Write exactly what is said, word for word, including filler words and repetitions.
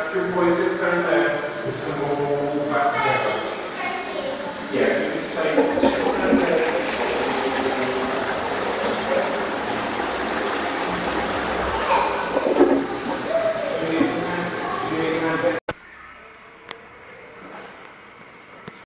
your boys just down there, and we'll walk back together. Yeah, you just stay.